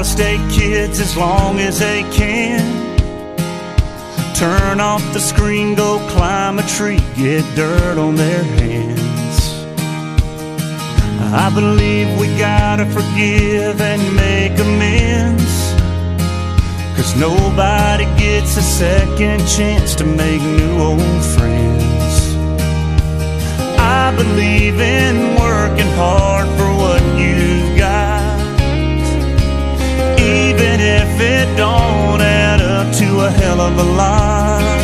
out-of-state kids as long as they can. Turn off the screen, go climb a tree, get dirt on their hands. I believe we gotta forgive and make amends, 'cause nobody gets a second chance to make new old friends. I believe in working hard for what you've got, even if it don't add up to a hell of a lot.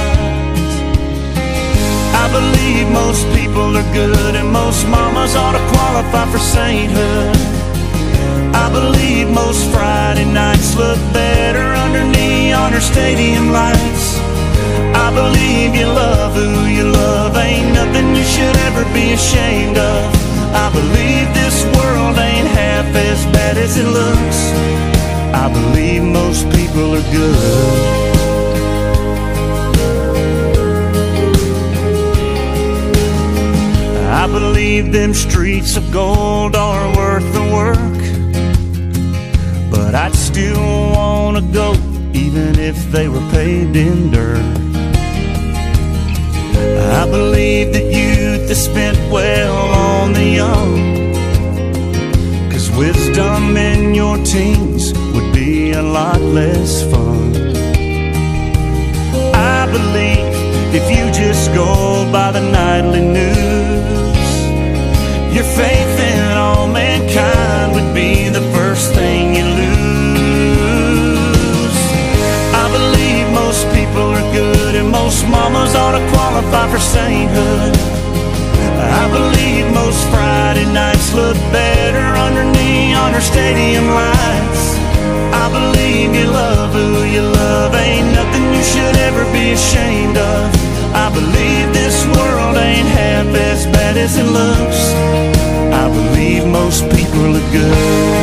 I believe most people are good and most mamas ought to qualify for sainthood. I believe most Friday nights look better under neon or stadium lights. I believe you love who you love, ain't nothing you should ever be ashamed of. I believe this world ain't half as bad as it looks. I believe most people are good. I believe them streets of gold are worth the work, but I'd still wanna go even if they were paved in dirt. I believe that youth is spent well on the young, 'cause wisdom in your teens would be a lot less fun. I believe if you just go by the nightly news, your faith in all mankind would be the first thing you lose. I believe most people are good and most mamas ought to qualify for sainthood. I believe most Friday nights look better under neon or stadium lights. I believe you love who you love, ain't nothing you should ever be ashamed of. I believe this world ain't half as bad as it looks. I believe most people are good.